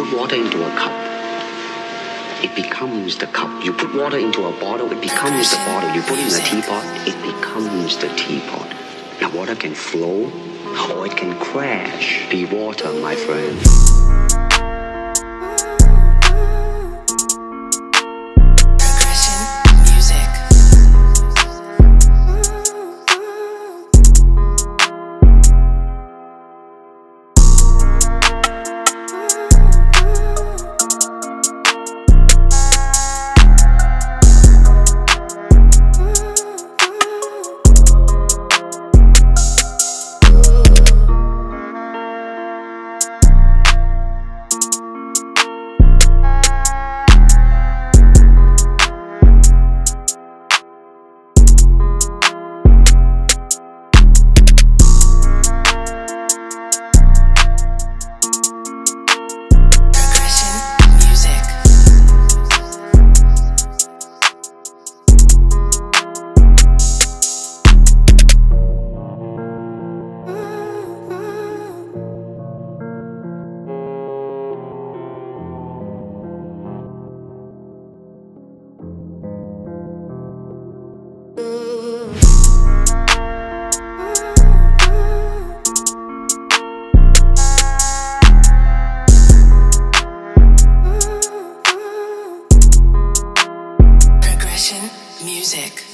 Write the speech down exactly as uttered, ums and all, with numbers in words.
put water into a cup, it becomes the cup. You put water into a bottle, it becomes the bottle. You put it in a teapot, it becomes the teapot. Now water can flow or it can crash. Be water, my friend. Music.